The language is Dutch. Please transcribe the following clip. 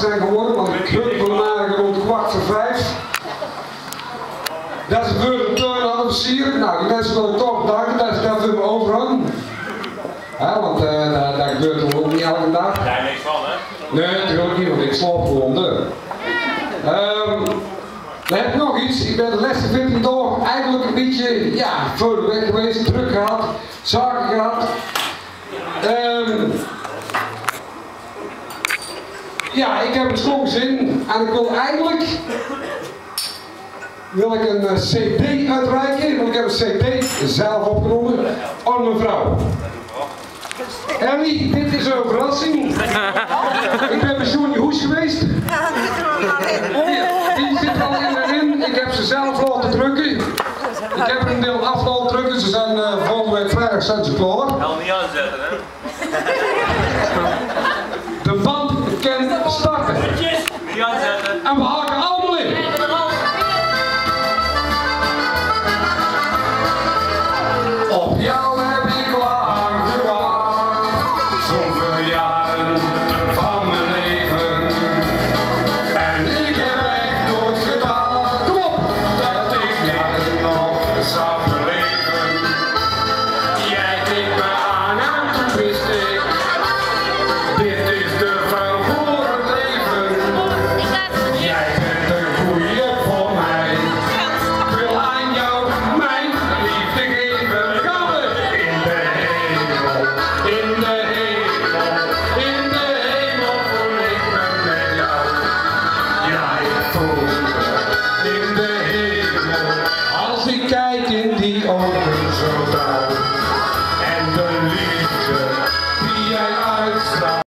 zijn geworden, want ik druk van mij rond 4:15. Dat is gebeurd een turn hadden versierd. Nou, die mensen willen toch bedanken dat ze dat voor me overhouden. Ja, want dat gebeurt toch ook niet elke dag. Daar niks van, hè? Nee, natuurlijk niet, want ik slaap gewoon deur. Dan heb ik nog iets. Ik ben de laatste 14 dagen eigenlijk een beetje, ja, verder weg geweest, druk gehad, zaken gehad. Ja, ik heb een schoon gezin en ik wil eigenlijk een CD uitreiken, want ik heb een CD zelf opgenomen aan mijn vrouw. Ellie, dit is een verrassing. Ik ben bij Johnny Hoes geweest. Die zit al in. Ik heb ze zelf laten drukken. Ik heb er een deel af laten drukken. Ze zijn volgende week vrijdag zijn ze klaar. Hel niet aanzetten, hè?